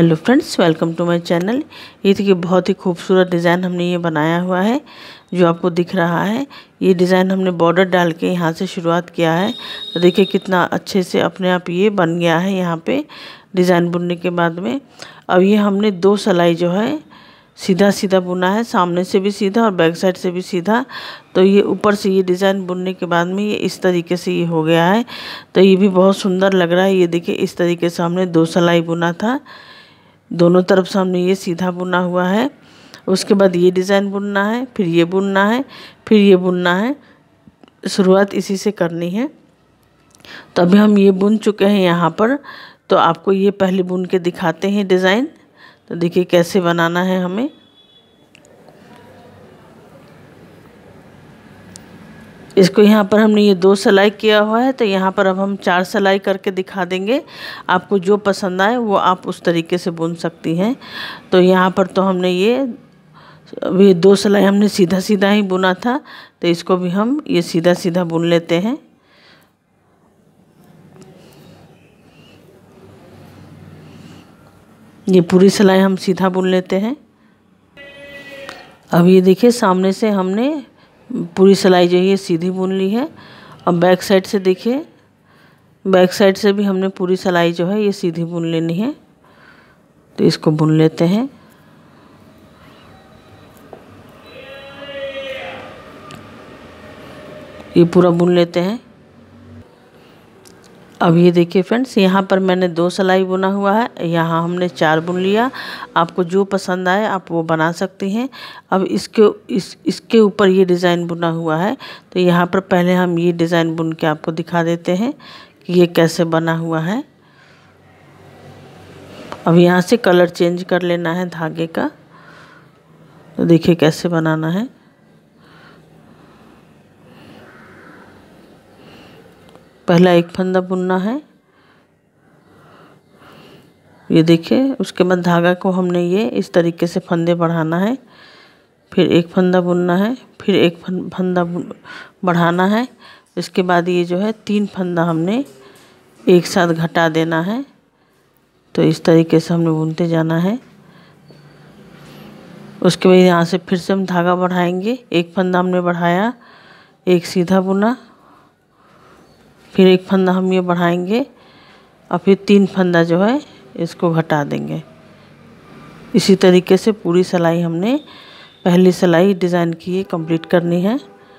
Hello friends, welcome to my channel. ये देखिए बहुत ही खूबसूरत डिज़ाइन हमने ये बनाया हुआ है जो आपको दिख रहा है। ये डिज़ाइन हमने बॉर्डर डाल के यहाँ से शुरुआत किया है, तो देखिए कितना अच्छे से अपने आप ये बन गया है। यहाँ पे डिज़ाइन बुनने के बाद में अब ये हमने 2 सिलाई जो है सीधा सीधा बुना है, सामने से भी सीधा और बैक साइड से भी सीधा। तो ये ऊपर से ये डिज़ाइन बुनने के बाद में ये इस तरीके से ये हो गया है, तो ये भी बहुत सुंदर लग रहा है। ये देखिए इस तरीके से हमने 2 सिलाई बुना था, दोनों तरफ से हमने ये सीधा बुना हुआ है। उसके बाद ये डिज़ाइन बुनना है, फिर ये बुनना है, फिर ये बुनना है। शुरुआत इसी से करनी है। तो अभी हम ये बुन चुके हैं यहाँ पर, तो आपको ये पहले बुन के दिखाते हैं डिज़ाइन। तो देखिए कैसे बनाना है हमें। इसको यहाँ पर हमने ये 2 सिलाई किया हुआ है, तो यहाँ पर अब हम 4 सिलाई करके दिखा देंगे। आपको जो पसंद आए वो आप उस तरीके से बुन सकती हैं। तो यहाँ पर तो हमने ये अभी 2 सिलाई हमने सीधा सीधा ही बुना था, तो इसको भी हम ये सीधा सीधा बुन लेते हैं। ये पूरी सिलाई हम सीधा बुन लेते हैं। अब ये देखिए सामने से हमने पूरी सिलाई जो है ये सीधी बुन ली है। अब बैक साइड से देखिए, बैक साइड से भी हमने पूरी सिलाई जो है ये सीधी बुन लेनी है। तो इसको बुन लेते हैं। ये पूरा बुन लेते हैं। अब ये देखिए फ्रेंड्स, यहाँ पर मैंने 2 सिलाई बुना हुआ है, यहाँ हमने 4 बुन लिया। आपको जो पसंद आए आप वो बना सकती हैं। अब इसके ऊपर ये डिज़ाइन बुना हुआ है, तो यहाँ पर पहले हम ये डिज़ाइन बुन के आपको दिखा देते हैं कि ये कैसे बना हुआ है। अब यहाँ से कलर चेंज कर लेना है धागे का। तो देखिए कैसे बनाना है। पहला एक फंदा बुनना है, ये देखिए। उसके बाद धागा को हमने ये इस तरीके से फंदे बढ़ाना है, फिर एक फंदा बुनना है, फिर एक फंदा बढ़ाना है। इसके बाद ये जो है 3 फंदा हमने एक साथ घटा देना है। तो इस तरीके से हमने बुनते जाना है। उसके बाद यहाँ से फिर से हम धागा बढ़ाएंगे। एक फंदा हमने बढ़ाया, एक सीधा बुना, फिर एक फंदा हम ये बढ़ाएंगे और फिर 3 फंदा जो है इसको घटा देंगे। इसी तरीके से पूरी सिलाई हमने पहली सिलाई डिज़ाइन की ये कंप्लीट करनी है।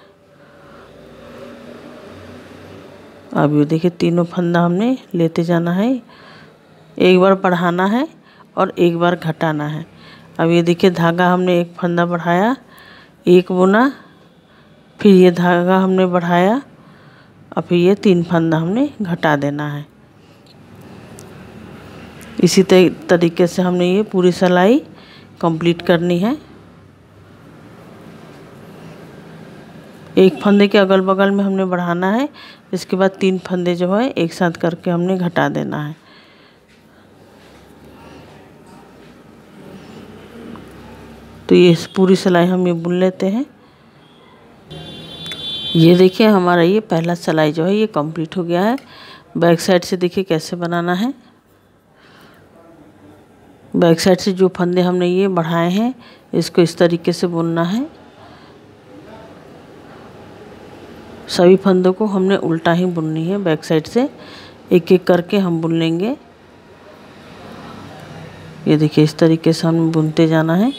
अब ये देखिए तीनों फंदा हमने लेते जाना है, एक बार बढ़ाना है और एक बार घटाना है। अब ये देखिए धागा हमने एक फंदा बढ़ाया, एक बुना, फिर ये धागा हमने बढ़ाया और फिर ये 3 फंदा हमने घटा देना है। इसी तरीके से हमने ये पूरी सिलाई कंप्लीट करनी है। एक फंदे के अगल बगल में हमने बढ़ाना है, इसके बाद 3 फंदे जो है एक साथ करके हमने घटा देना है। तो ये पूरी सिलाई हम ये बुन लेते हैं। ये देखिए हमारा ये पहला सिलाई जो है ये कंप्लीट हो गया है। बैक साइड से देखिए कैसे बनाना है। बैक साइड से जो फंदे हमने ये बढ़ाए हैं इसको इस तरीके से बुनना है। सभी फंदों को हमने उल्टा ही बुननी है। बैक साइड से एक एक करके हम बुन लेंगे। ये देखिए इस तरीके से हमें बुनते जाना है।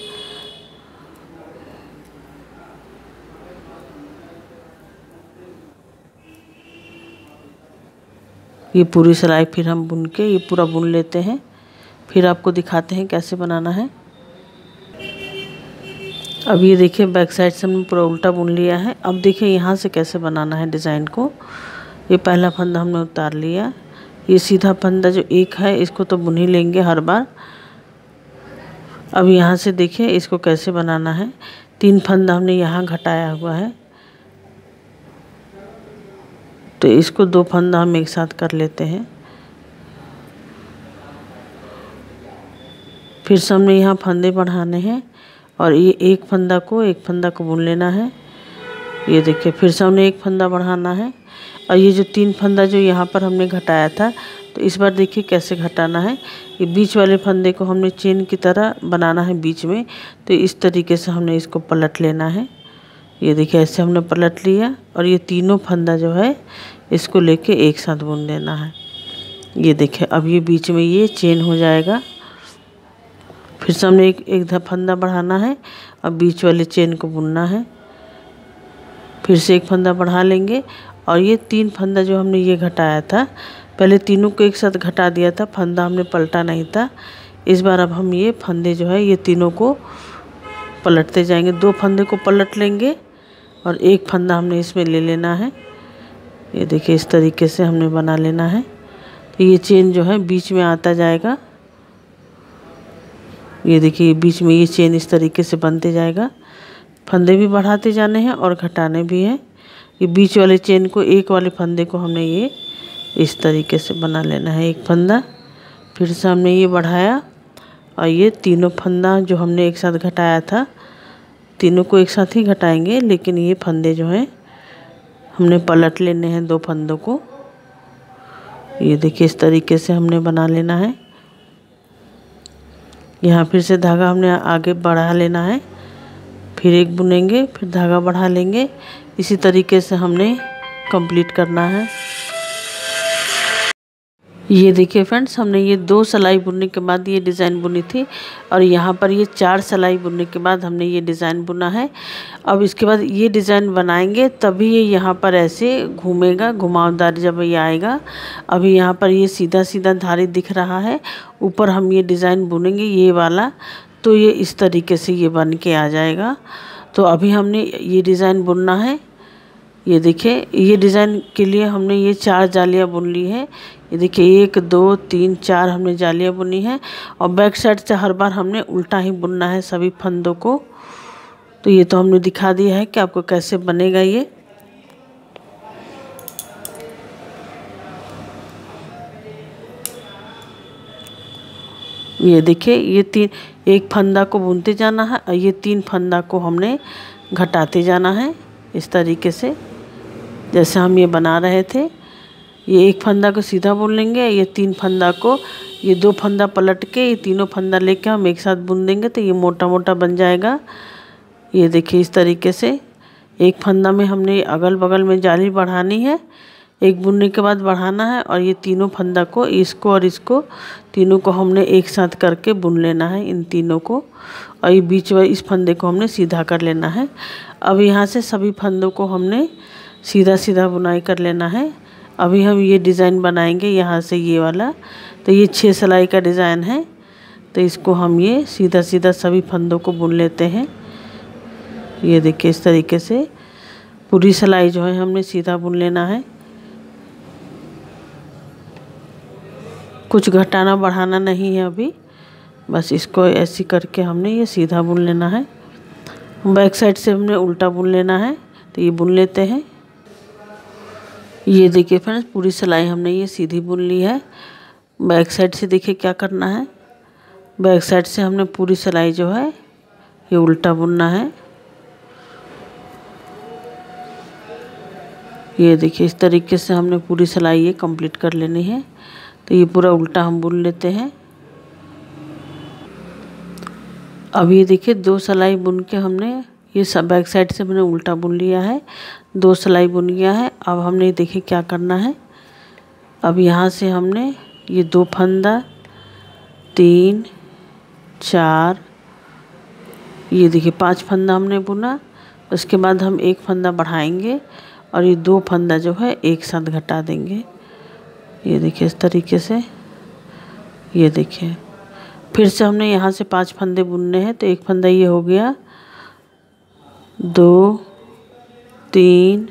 ये पूरी सिलाई फिर हम बुन के ये पूरा बुन लेते हैं, फिर आपको दिखाते हैं कैसे बनाना है। अब ये देखिए बैक साइड से हमने पूरा उल्टा बुन लिया है। अब देखिए यहाँ से कैसे बनाना है डिज़ाइन को। ये पहला फंदा हमने उतार लिया, ये सीधा फंदा जो एक है इसको तो बुन ही लेंगे हर बार। अब यहाँ से देखिए इसको कैसे बनाना है। 3 फंदा हमने यहाँ घटाया हुआ है, तो इसको 2 फंदा हम एक साथ कर लेते हैं। फिर से हमने यहाँ फंदे बढ़ाने हैं और ये एक फंदा को बुन लेना है। ये देखिए फिर से हमने एक फंदा बढ़ाना है, और ये जो 3 फंदा जो यहाँ पर हमने घटाया था, तो इस बार देखिए कैसे घटाना है। ये बीच वाले फंदे को हमने चेन की तरह बनाना है बीच में, तो इस तरीके से हमने इसको पलट लेना है। ये देखिए ऐसे हमने पलट लिया और ये तीनों फंदा जो है इसको लेके एक साथ बुन देना है। ये देखिए अब ये बीच में ये चेन हो जाएगा। फिर से हमने एक फंदा बढ़ाना है और बीच वाले चेन को बुनना है। फिर से एक फंदा बढ़ा लेंगे और ये 3 फंदा जो हमने ये घटाया था, पहले तीनों को एक साथ घटा दिया था, फंदा हमने पलटा नहीं था। इस बार अब हम ये फंदे जो है ये तीनों को पलटते जाएंगे। 2 फंदे को पलट लेंगे और एक फंदा हमने इसमें ले लेना है। ये देखिए इस तरीके से हमने बना लेना है। तो ये चेन जो है बीच में आता जाएगा। ये देखिए बीच में ये चेन इस तरीके से बनते जाएगा। फंदे भी बढ़ाते जाने हैं और घटाने भी हैं। ये बीच वाले चेन को, एक वाले फंदे को हमने ये इस तरीके से बना लेना है। एक फंदा, फिर से हमने ये बढ़ाया और ये तीनों फंदा जो हमने एक साथ घटाया था, तीनों को एक साथ ही घटाएंगे, लेकिन ये फंदे जो हैं हमने पलट लेने हैं 2 फंदों को। ये देखिए इस तरीके से हमने बना लेना है। यहाँ फिर से धागा हमने आगे बढ़ा लेना है, फिर एक बुनेंगे, फिर धागा बढ़ा लेंगे। इसी तरीके से हमने कंप्लीट करना है। ये देखिए फ्रेंड्स, हमने ये 2 सिलाई बुनने के बाद ये डिज़ाइन बुनी थी और यहाँ पर ये 4 सिलाई बुनने के बाद हमने ये डिज़ाइन बुना है। अब इसके बाद ये डिज़ाइन बनाएंगे तभी ये यहाँ पर ऐसे घूमेगा, घुमावदार जब ये आएगा। अभी यहाँ पर ये सीधा सीधा धारी दिख रहा है, ऊपर हम ये डिज़ाइन बुनेंगे ये वाला, तो ये इस तरीके से ये बन के आ जाएगा। तो अभी हमने ये डिज़ाइन बुनना है। ये देखिए ये डिज़ाइन के लिए हमने ये 4 जालियाँ बुन ली है। ये देखिए 1 2 3 4 हमने जालियाँ बुनी है और बैक साइड से हर बार हमने उल्टा ही बुनना है सभी फंदों को। तो ये तो हमने दिखा दिया है कि आपको कैसे बनेगा ये। ये देखिए ये एक फंदा को बुनते जाना है और ये 3 फंदा को हमने घटाते जाना है इस तरीके से, जैसे हम ये बना रहे थे। ये एक फंदा को सीधा बुन लेंगे, ये 3 फंदा को, ये 2 फंदा पलट के ये तीनों फंदा लेके हम एक साथ बुन देंगे, तो ये मोटा मोटा बन जाएगा। ये देखिए इस तरीके से एक फंदा में हमने अगल बगल में जाली बढ़ानी है, एक बुनने के बाद बढ़ाना है और ये तीनों फंदा को, इसको और इसको, तीनों को हमने एक साथ करके बुन लेना है इन तीनों को। और ये बीच वाले इस फंदे को हमने सीधा कर लेना है। अब यहाँ से सभी फंदों को हमने सीधा सीधा बुनाई कर लेना है। अभी हम ये डिज़ाइन बनाएंगे यहाँ से ये वाला। तो ये 6 सिलाई का डिज़ाइन है, तो इसको हम ये सीधा सीधा सभी फंदों को बुन लेते हैं। ये देखिए इस तरीके से पूरी सिलाई जो है हमने सीधा बुन लेना है। कुछ घटाना बढ़ाना नहीं है अभी, बस इसको ऐसे करके हमने ये सीधा बुन लेना है। बैक साइड से हमने उल्टा बुन लेना है, तो ये बुन लेते हैं। ये देखिए फ्रेंड्स, पूरी सिलाई हमने ये सीधी बुन ली है। बैक साइड से देखिए क्या करना है, बैक साइड से हमने पूरी सिलाई जो है ये उल्टा बुनना है। ये देखिए इस तरीके से हमने पूरी सिलाई ये कंप्लीट कर लेनी है। तो ये पूरा उल्टा हम बुन लेते हैं। अब ये देखिए 2 सिलाई बुन के हमने ये सब बैक साइड से हमने उल्टा बुन लिया है, 2 सिलाई बुन गया है। अब हमने देखिए क्या करना है, अब यहाँ से हमने ये 2 फंदा, 3 4, ये देखिए 5 फंदा हमने बुना। उसके बाद हम एक फंदा बढ़ाएंगे और ये 2 फंदा जो है एक साथ घटा देंगे। ये देखिए इस तरीके से। ये देखिए फिर से हमने यहाँ से 5 फंदे बुनने हैं, तो एक फंदा ये हो गया, 2 3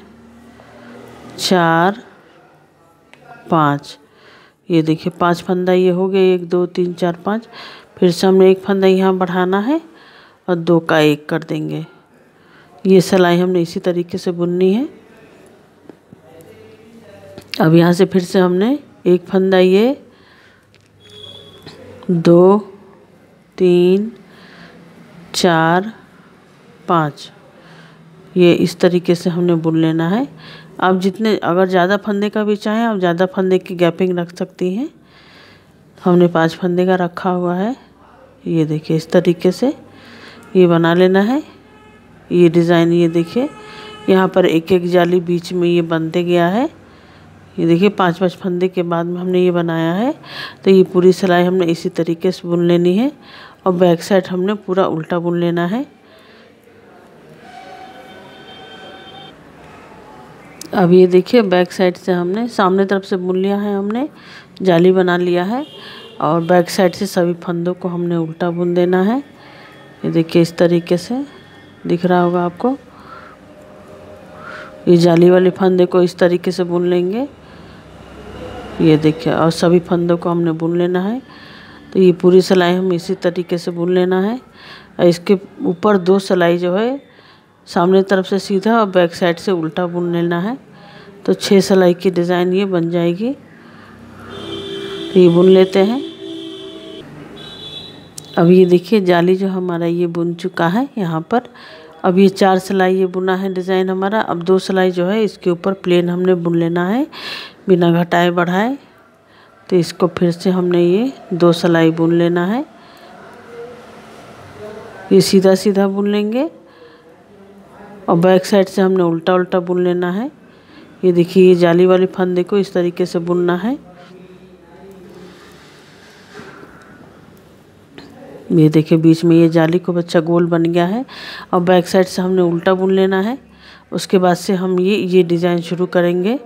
4 5। ये देखिए 5 फंदा ये हो गए, 1 2 3 4 5। फिर से हमने एक फंदा यहाँ बढ़ाना है और 2 का 1 कर देंगे। ये सिलाई हमने इसी तरीके से बुननी है। अब यहाँ से फिर से हमने एक फंदा ये, 2 3 4 5, ये इस तरीके से हमने बुन लेना है। आप जितने अगर ज़्यादा फंदे का भी चाहें आप ज़्यादा फंदे की गैपिंग रख सकती हैं। हमने 5 फंदे का रखा हुआ है। ये देखिए इस तरीके से ये बना लेना है। ये डिज़ाइन ये देखिए यहाँ पर एक एक जाली बीच में ये बनते गया है। ये देखिए 5-5 फंदे के बाद में हमने ये बनाया है। तो ये पूरी सिलाई हमने इसी तरीके से बुन लेनी है और बैक साइड हमने पूरा उल्टा बुन लेना है। अब ये देखिए बैक साइड से हमने सामने तरफ से बुन लिया है, हमने जाली बना लिया है और बैक साइड से सभी फंदों को हमने उल्टा बुन देना है। ये देखिए इस तरीके से दिख रहा होगा आपको। ये जाली वाले फंदे को इस तरीके से बुन लेंगे। ये देखिए और सभी फंदों को हमने बुन लेना है। तो ये पूरी सिलाई हम इसी तरीके से बुन लेना है। और इसके ऊपर 2 सिलाई जो है सामने तरफ से सीधा और बैक साइड से उल्टा बुन लेना है। तो 6 सिलाई की डिज़ाइन ये बन जाएगी। तो ये बुन लेते हैं। अब ये देखिए जाली जो हमारा ये बुन चुका है यहाँ पर। अब ये 4 सिलाई ये बुना है डिज़ाइन हमारा। अब 2 सिलाई जो है इसके ऊपर प्लेन हमने बुन लेना है बिना घटाए बढ़ाए। तो इसको फिर से हमने ये 2 सिलाई बुन लेना है। ये सीधा सीधा बुन लेंगे और बैक साइड से हमने उल्टा उल्टा बुन लेना है। ये देखिए ये जाली वाले फंदे को इस तरीके से बुनना है। ये देखिए बीच में ये जाली को बच्चा गोल बन गया है और बैक साइड से हमने उल्टा बुन लेना है। उसके बाद से हम ये डिज़ाइन शुरू करेंगे।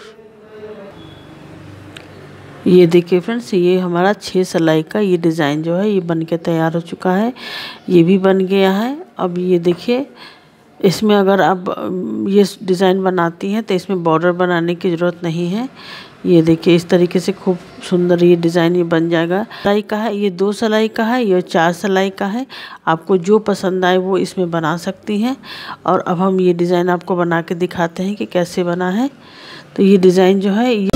ये देखिए फ्रेंड्स ये हमारा 6 सिलाई का ये डिज़ाइन जो है ये बन के तैयार हो चुका है। ये भी बन गया है। अब ये देखिए इसमें अगर आप ये डिज़ाइन बनाती हैं तो इसमें बॉर्डर बनाने की ज़रूरत नहीं है। ये देखिए इस तरीके से खूब सुंदर ये डिज़ाइन ये बन जाएगा। सिलाई का है, ये 2 सिलाई का है, ये 4 सिलाई का है। आपको जो पसंद आए वो इसमें बना सकती हैं। और अब हम ये डिज़ाइन आपको बना के दिखाते हैं कि कैसे बना है। तो ये डिज़ाइन जो है